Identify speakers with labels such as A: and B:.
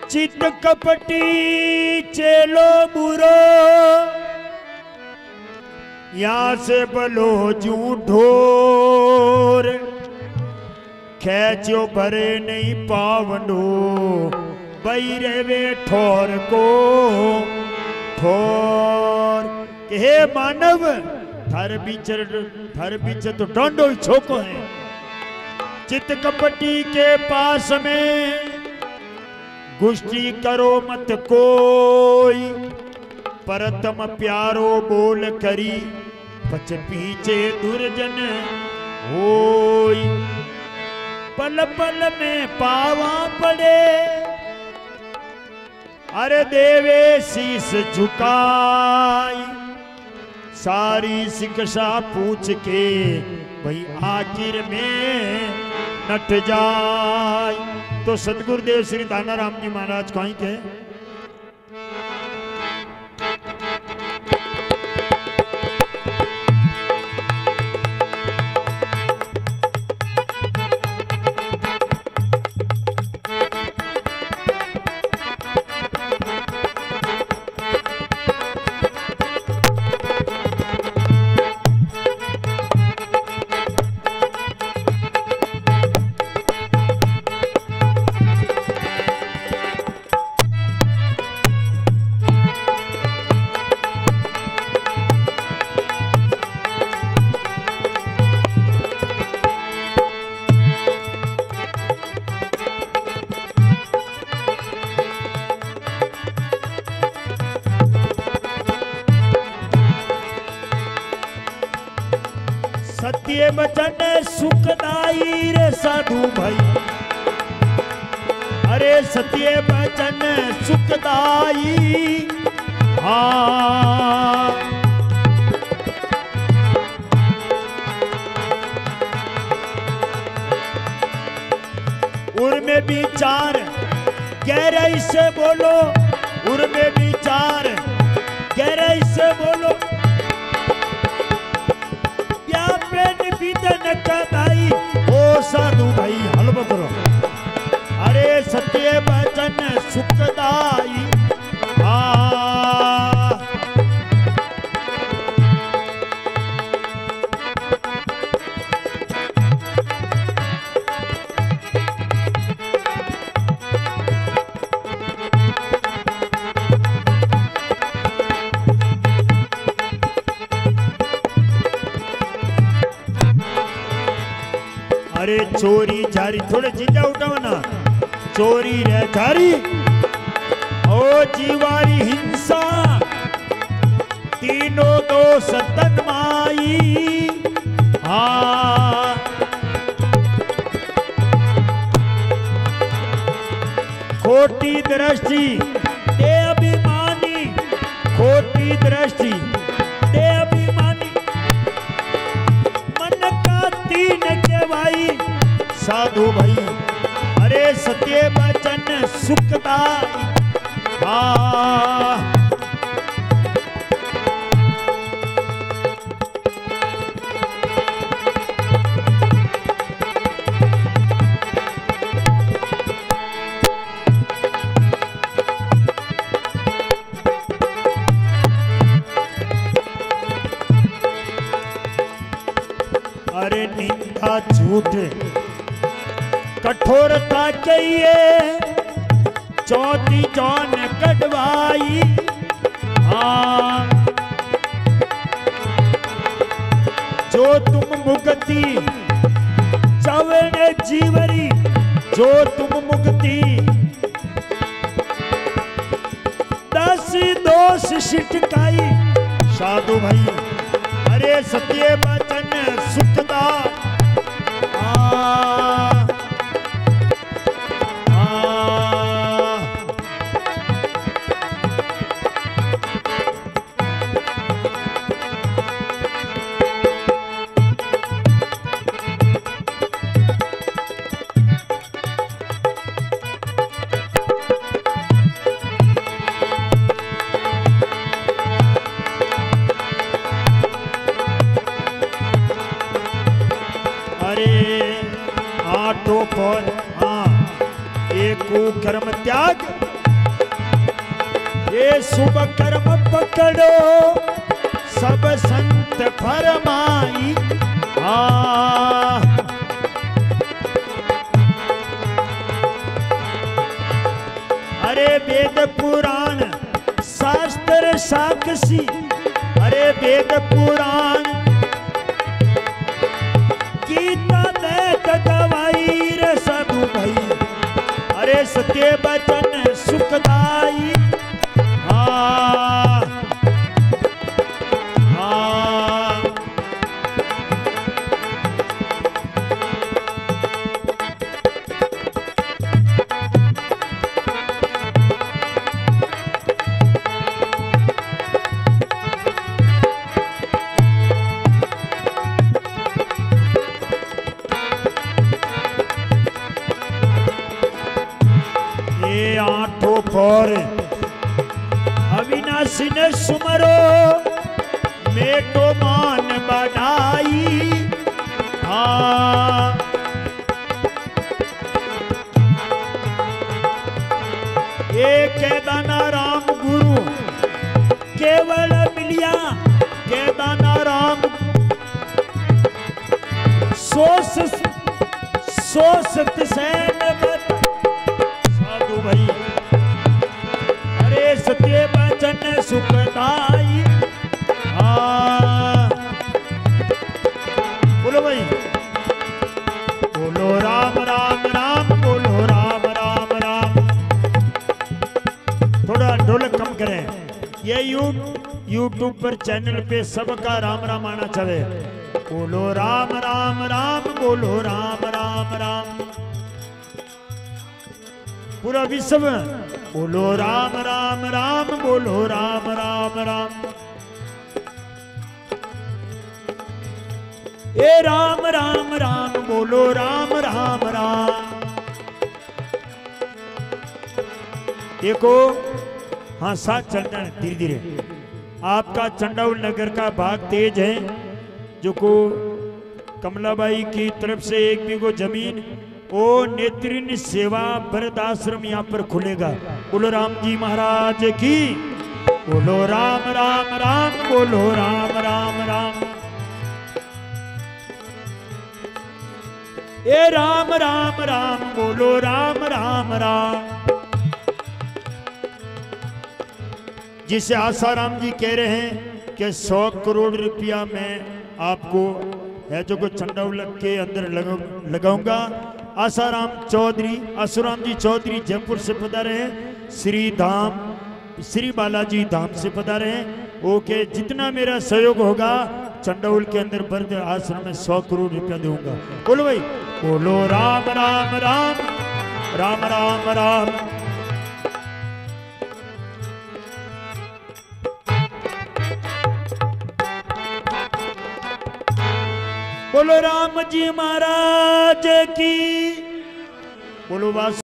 A: चित कपटी चेलो बुरो, यहाँ से बलो ढोर, खेचो भरे नहीं पावनो, बैरे वे ठोर को ठोर। हे मानव थारे बीच तो डंडो ही छोको है। चित कपटी के पास में गुष्टी करो मत कोई, परतम प्यारो बोल करी, पछ पीछे दुर्जन होई। पल पल में पावा पड़े, अरे देवे शीस झुकाई। सारी शिक्षा पूछ के भाई आखिर में नट जाए। तो सतगुरुदेव श्री दानाराम जी महाराज कहीं के सत्य वचन सुखदाई रे साधु भाई। अरे सत्य वचन सुखदाई, हाँ उर्मे विचार गहराई से बोलो, उर्मे विचार गहराई से बोलो। कदाई ओ साधु भाई हलवा करो। अरे सत्य वचन सुखदाई, अरे चोरी जारी थोड़े चीजा उठाओ ना। चोरी रे जारी ओ जीवारी हिंसा, तीनों दोष तन्माई। हाँ खोटी दृष्टि दे अभिमानी, खोटी दृष्टि दे अभिमानी। मन का तीन के भाई साधु भाई। अरे सत्य वचन सुखदाई, अरे निंदा झूठ कठोरता चाहिए, चौथी जौन कटवाई। जो तुम मुक्ति चवने जीवरी, जो तुम मुक्ति 10 दोष छिटकाई। साधु भाई अरे सत्य वचन सुखदा, पर एक कर्म त्याग ये शुभ कर्म पकड़ो सब संत फरमाई। अरे वेद पुराण शास्त्र साक्षी, अरे वेद पुराण गीता में गवाई रे साधु भाई, अरे सत्य वचन सुखदाई। आठों फोर अविनाशी ने सुमरो मेटो मान बढ़ाई। एक दाना राम गुरु केवल मिलिया, के दाना राम सो सत सैन भाई, अरे सत्य वचन सुखदाई। बोलो भाई, बोलो राम राम राम, बोलो राम राम राम। थोड़ा ढोलक कम करें, ये यूट्यूब पर चैनल पे सबका राम राम आना चाहिए। बोलो राम राम राम, बोलो राम राम राम। पूरा विश्व बोलो राम राम राम, बोलो राम राम राम। ए राम राम राम, बोलो राम राम राम। देखो हाँ साथ चलना है धीरे धीरे। आपका चंडाउल नगर का भाग तेज है, जो को कमलाबाई की तरफ से 1 बीघो जमीन ओ नेत्रिन सेवा वृद्धाश्रम यहाँ पर खुलेगा। बोलो राम जी महाराज की, बोलो राम राम राम, बोलो राम राम राम। ए राम राम राम, बोलो राम राम राम। जिसे आसाराम जी कह रहे हैं कि 100 करोड़ रुपया मैं आपको है जो को चंडाउल के अंदर लगाऊंगा। आसाराम चौधरी, आसुराम जी चौधरी जयपुर से पधारे हैं, श्री बालाजी धाम से पधारे हैं। ओके, जितना मेरा सहयोग होगा चंडाउल के अंदर वृद्ध आश्रम में 100 करोड़ रुपया दूंगा। बोलो भाई, बोलो राम राम राम, राम राम राम। बोलो राम जी महाराज की, बोलो वास